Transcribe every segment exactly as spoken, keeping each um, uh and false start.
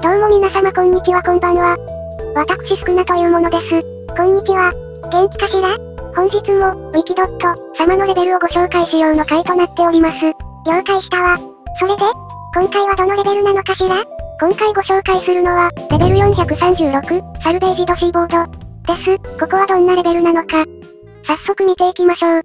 どうも皆様こんにちはこんばんは。私スクナというものです。こんにちは。元気かしら？本日も、ウィキドット様のレベルをご紹介しようの回となっております。了解したわ。それで、今回はどのレベルなのかしら？今回ご紹介するのは、レベルよんひゃくさんじゅうろく、サルベージドシーボード。です。ここはどんなレベルなのか。早速見ていきましょう。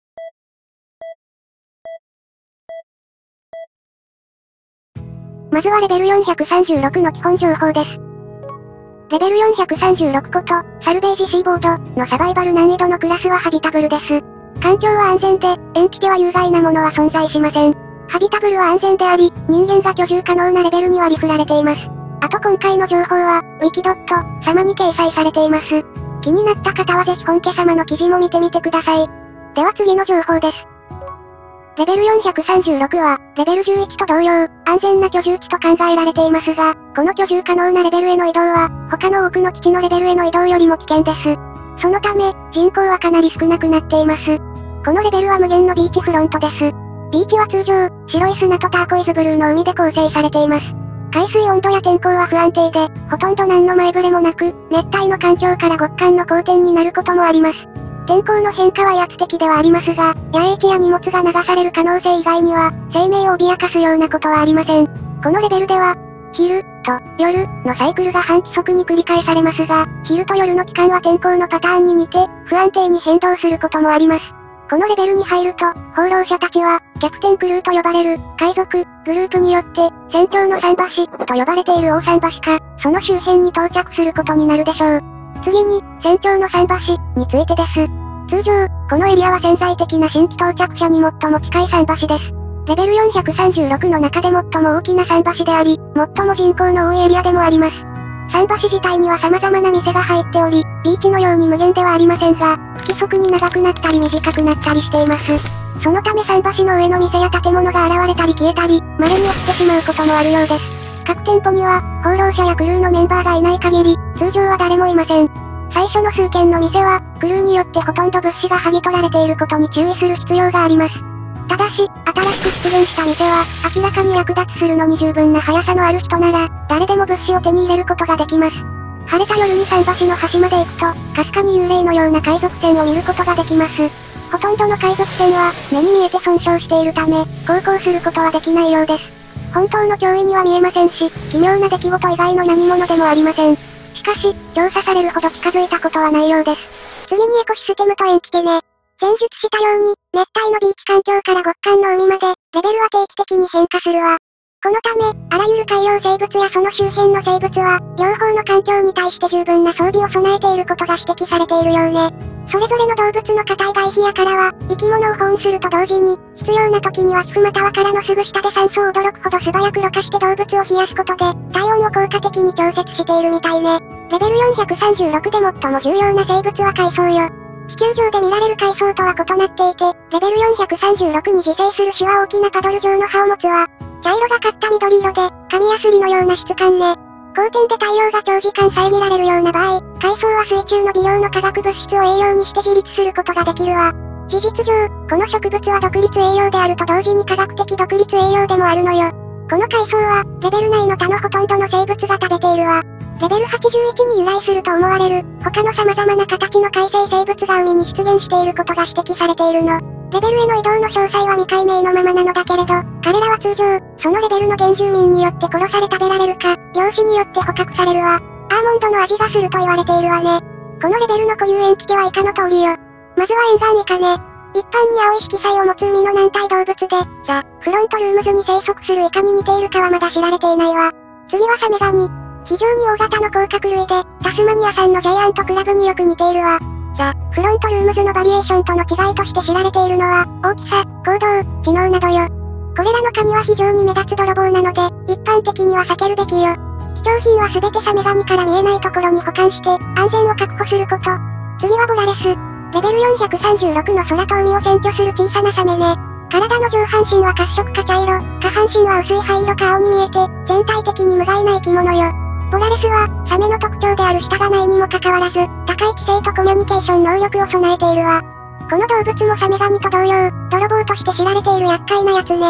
まずはレベルよんひゃくさんじゅうろくの基本情報です。レベルよんひゃくさんじゅうろくこと、サルベージシーボードのサバイバル難易度のクラスはハビタブルです。環境は安全で、縁起では有害なものは存在しません。ハビタブルは安全であり、人間が居住可能なレベルに割り振られています。あと今回の情報は、ウィキドット様に掲載されています。気になった方はぜひ本家様の記事も見てみてください。では次の情報です。レベルよんひゃくさんじゅうろくは、レベルじゅういちと同様、安全な居住地と考えられていますが、この居住可能なレベルへの移動は、他の多くの基地のレベルへの移動よりも危険です。そのため、人口はかなり少なくなっています。このレベルは無限のビーチフロントです。ビーチは通常、白い砂とターコイズブルーの海で構成されています。海水温度や天候は不安定で、ほとんど何の前触れもなく、熱帯の環境から極寒の好天になることもあります。天候の変化は威圧的ではありますが、野営地や荷物が流される可能性以外には、生命を脅かすようなことはありません。このレベルでは、昼と夜のサイクルが半規則に繰り返されますが、昼と夜の期間は天候のパターンに似て、不安定に変動することもあります。このレベルに入ると、放浪者たちは、キャプテンクルーと呼ばれる、海賊、グループによって、船長の桟橋、と呼ばれている大桟橋か、その周辺に到着することになるでしょう。次に、船長の桟橋、についてです。通常、このエリアは潜在的な新規到着者に最も近い桟橋です。レベルよんひゃくさんじゅうろくの中で最も大きな桟橋であり、最も人口の多いエリアでもあります。桟橋自体には様々な店が入っており、ビーチのように無限ではありませんが、不規則に長くなったり短くなったりしています。そのため桟橋の上の店や建物が現れたり消えたり、稀に落ちてしまうこともあるようです。各店舗には、放浪者やクルーのメンバーがいない限り、通常は誰もいません。最初の数軒の店は、クルーによってほとんど物資が剥ぎ取られていることに注意する必要があります。ただし、新しく出現した店は、明らかに役立ちするのに十分な速さのある人なら、誰でも物資を手に入れることができます。晴れた夜に桟橋の端まで行くと、かすかに幽霊のような海賊船を見ることができます。ほとんどの海賊船は、目に見えて損傷しているため、航行することはできないようです。本当の脅威には見えませんし、奇妙な出来事以外の何者でもありません。しかし、調査されるほど近づいたことはないようです。次にエコシステムと縁起てね。前述したように、熱帯のビーチ環境から極寒の海まで、レベルは定期的に変化するわ。このため、あらゆる海洋生物やその周辺の生物は、両方の環境に対して十分な装備を備えていることが指摘されているようね。それぞれの動物の硬い外皮や殻は、生き物を保温すると同時に、必要な時には皮膚または殻のすぐ下で酸素を驚くほど素早くろ過して動物を冷やすことで、体温を効果的に調節しているみたいね。レベルよんひゃくさんじゅうろくで最も重要な生物は海藻よ。地球上で見られる海藻とは異なっていて、レベルよんひゃくさんじゅうろくに自生する種は大きなパドル状の葉を持つわ。茶色がかった緑色で、紙やすりのような質感ね。光点で太陽が長時間遮られるような場合、海藻は水中の微量の化学物質を栄養にして自立することができるわ。事実上、この植物は独立栄養であると同時に科学的独立栄養でもあるのよ。この海藻は、レベル内の他のほとんどの生物が食べているわ。レベルはちじゅういちに由来すると思われる、他の様々な形の海生生物が海に出現していることが指摘されているの。レベルへの移動の詳細は未解明のままなのだけれど、彼らは通常、そのレベルの原住民によって殺され食べられるか、漁師によって捕獲されるわ。アーモンドの味がすると言われているわね。このレベルの固有塩基手は以下の通りよ。まずは沿岸イカね。一般に青い色彩を持つ海の軟体動物で、ザ・フロントルームズに生息するイカに似ているかはまだ知られていないわ。次はサメガニ。非常に大型の甲殻類で、タスマニア産のジャイアントクラブによく似ているわ。ザ・フロントルームズのバリエーションとの違いとして知られているのは、大きさ、行動、知能などよ。これらのカニは非常に目立つ泥棒なので、一般的には避けるべきよ。貴重品は全てサメガニから見えないところに保管して、安全を確保すること。次はボラレス。レベルよんひゃくさんじゅうろくの空と海を占拠する小さなサメね。体の上半身は褐色か茶色、下半身は薄い灰色か青に見えて、全体的に無害な生き物よ。ボラレスは、サメの特徴である舌がないにもかかわらず、高い知性とコミュニケーション能力を備えているわ。この動物もサメガニと同様、泥棒として知られている厄介なやつね。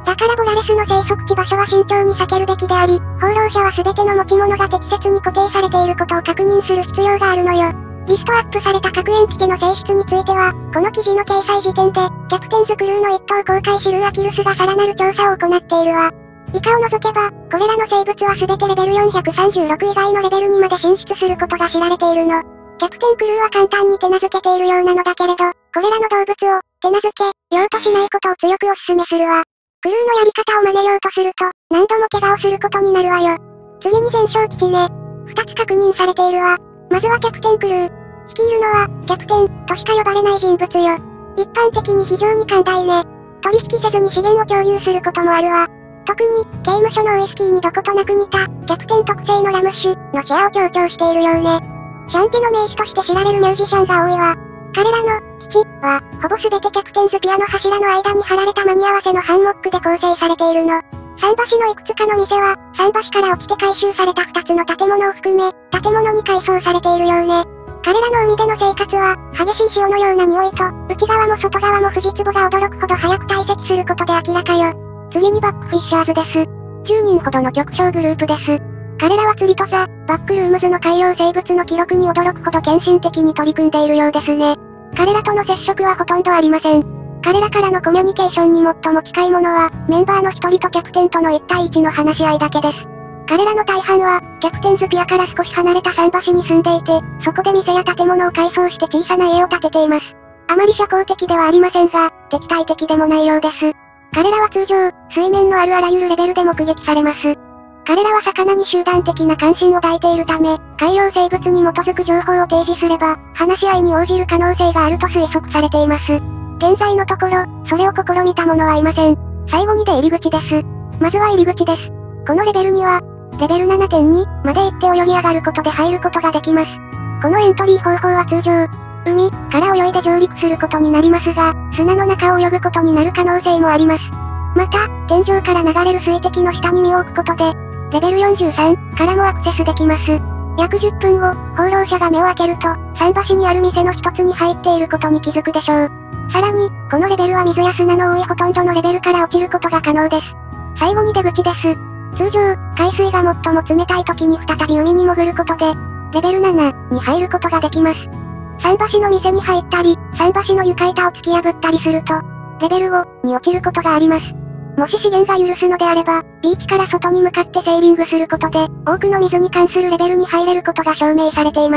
だからボラレスの生息地場所は慎重に避けるべきであり、放浪者は全ての持ち物が適切に固定されていることを確認する必要があるのよ。リストアップされた各塩基家の性質については、この記事の掲載時点で、キャプテンズクルーの一等航海士ルーアキルスがさらなる調査を行っているわ。以下を除けば、これらの生物は全てレベルよんひゃくさんじゅうろく以外のレベルにまで進出することが知られているの。キャプテンクルーは簡単に手なずけているようなのだけれど、これらの動物を、手なずけ、ようとしないことを強くお勧めするわ。クルーのやり方を真似ようとすると、何度も怪我をすることになるわよ。次に全焼基地ね。二つ確認されているわ。まずはキャプテンクルー。率いるのは、キャプテン、としか呼ばれない人物よ。一般的に非常に寛大ね。取引せずに資源を共有することもあるわ。特に、刑務所のウイスキーにどことなく似た、キャプテン特製のラム酒のシェアを強調しているようね。シャンテの名手として知られるミュージシャンが多いわ。彼らの、基地は、ほぼ全てキャプテンズピアの柱の間に貼られた間に合わせのハンモックで構成されているの。桟橋のいくつかの店は、桟橋から落ちて回収されたふたつの建物を含め、建物に改装されているようね。彼らの海での生活は、激しい潮のような匂いと、内側も外側もフジツボが驚くほど早く堆積することで明らかよ。次にバックフィッシャーズです。じゅうにんほどの極小グループです。彼らは釣りとザ・バックルームズの海洋生物の記録に驚くほど献身的に取り組んでいるようですね。彼らとの接触はほとんどありません。彼らからのコミュニケーションに最も近いものは、メンバーの一人とキャプテンとのいち対いちの話し合いだけです。彼らの大半は、キャプテンズピアから少し離れた桟橋に住んでいて、そこで店や建物を改装して小さな家を建てています。あまり社交的ではありませんが、敵対的でもないようです。彼らは通常、水面のあるあらゆるレベルで目撃されます。彼らは魚に集団的な関心を抱いているため、海洋生物に基づく情報を提示すれば、話し合いに応じる可能性があると推測されています。現在のところ、それを試みた者はいません。最後に出入り口です。まずは入り口です。このレベルには、レベル ななてんに まで行って泳ぎ上がることで入ることができます。このエントリー方法は通常、海から泳いで上陸することになりますが、砂の中を泳ぐことになる可能性もあります。また、天井から流れる水滴の下に身を置くことで、レベルよんじゅうさんからもアクセスできます。約じゅっぷんご、放浪者が目を開けると、桟橋にある店の一つに入っていることに気づくでしょう。さらに、このレベルは水や砂の多いほとんどのレベルから落ちることが可能です。最後に出口です。通常、海水が最も冷たい時に再び海に潜ることで、レベルななに入ることができます。桟橋の店に入ったり、桟橋の床板を突き破ったりすると、レベルごに落ちることがあります。もし資源が許すのであれば、ビーチから外に向かってセーリングすることで、多くの水に関するレベルに入れることが証明されています。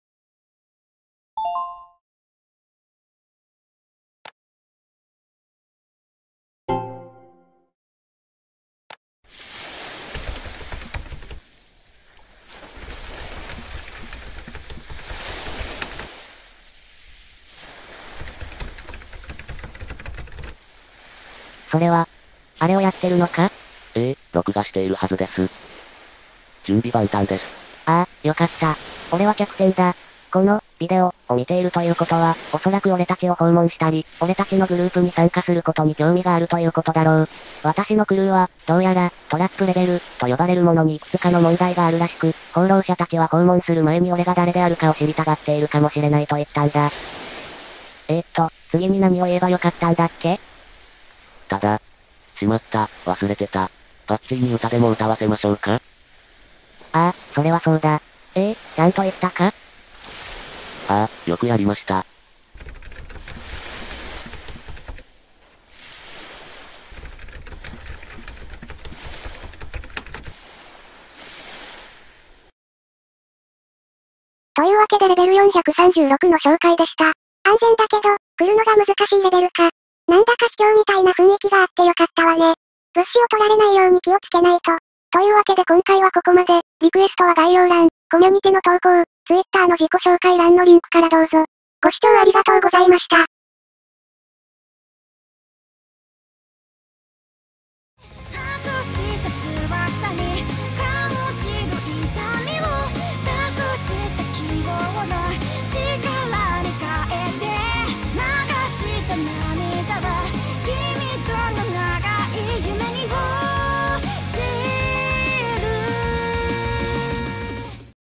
それは、あれをやってるのか？ ええ、録画しているはずです。準備万端です。 ああ、よかった。俺はキャプテンだ。この、ビデオ、を見ているということは、おそらく俺たちを訪問したり、俺たちのグループに参加することに興味があるということだろう。私のクルーは、どうやら、トラップレベル、と呼ばれるものにいくつかの問題があるらしく、放浪者たちは訪問する前に俺が誰であるかを知りたがっているかもしれないと言ったんだ。えーっと、次に何を言えばよかったんだっけ？ ただ、しまった、忘れてた。パッチに歌でも歌わせましょうか？ ああ、それはそうだ。えー、ちゃんと言ったか？ ああ、よくやりました。 というわけでレベルよんひゃくさんじゅうろくの紹介でした。安全だけど、来るのが難しいレベルか。なんだか秘境みたいな雰囲気があってよかったわね。物資を取られないように気をつけないと。というわけで今回はここまで。リクエストは概要欄、コミュニティの投稿、Twitter の自己紹介欄のリンクからどうぞ。ご視聴ありがとうございました。